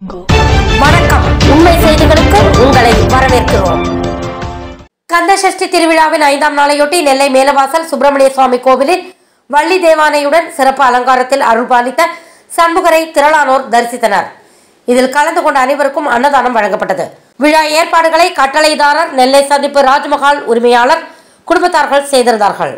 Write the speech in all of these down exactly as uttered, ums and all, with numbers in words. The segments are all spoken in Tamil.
வணக்கம், உண்மை செய்திகளுக்கு உங்களை வரவேற்கிறோம். கந்தசஷ்டி திருவிழாவின் ஐந்தாம் நாளையொட்டி நெல்லை மேலவாசல் சுப்பிரமணிய சுவாமி கோவிலில் வள்ளி தேவானையுடன் சிறப்பு அலங்காரத்தில் அருள்பாலித்த சண்முகரை திரளானோர் தரிசித்தனர். இதில் கலந்து கொண்ட அனைவருக்கும் அன்னதானம் வழங்கப்பட்டது. விழா ஏற்பாடுகளை கட்டளைதாரர் நெல்லை சந்திப்பு ராஜ்மஹால் உரிமையாளர் குடும்பத்தார்கள் செய்திருந்தார்கள்.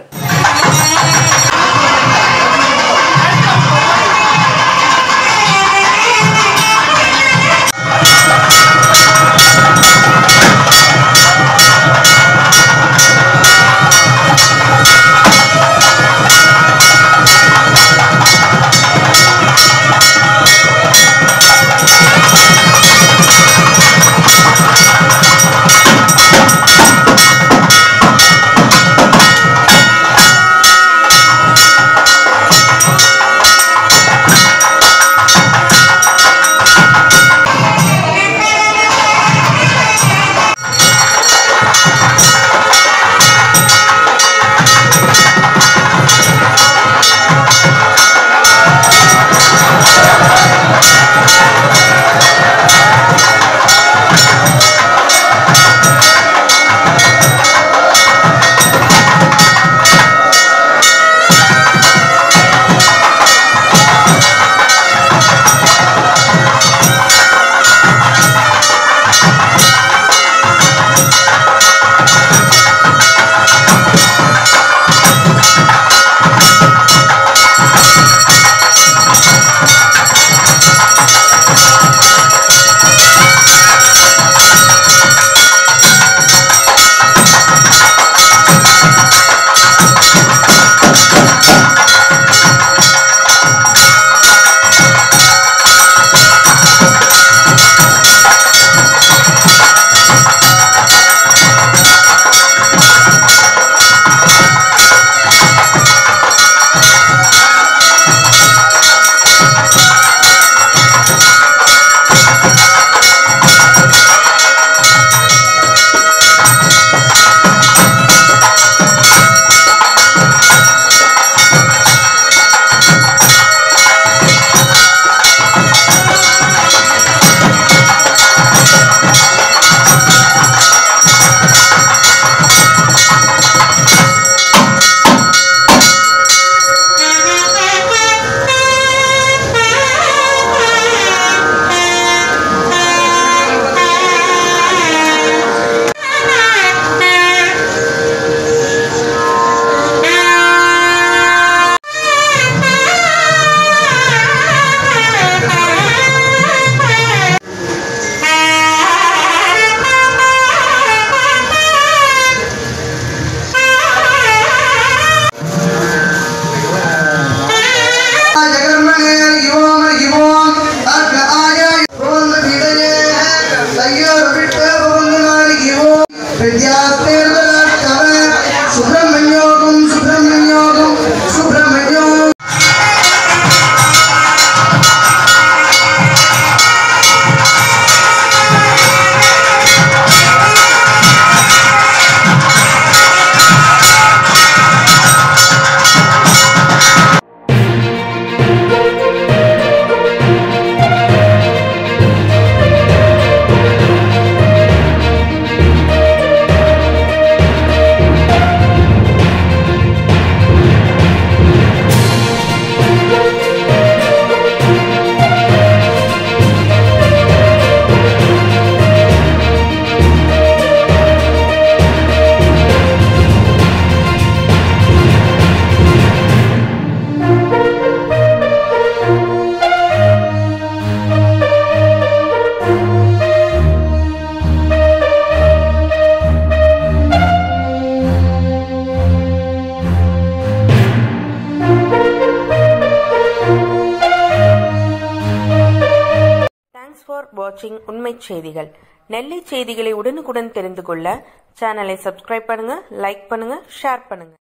ஃபார் வாட்சிங் உண்மை செய்திகள். நெல்லை செய்திகளை உடனுக்குடன் தெரிந்து கொள்ள சேனலை சப்ஸ்கிரைப் பண்ணுங்க, லைக் பண்ணுங்க, ஷேர் பண்ணுங்க.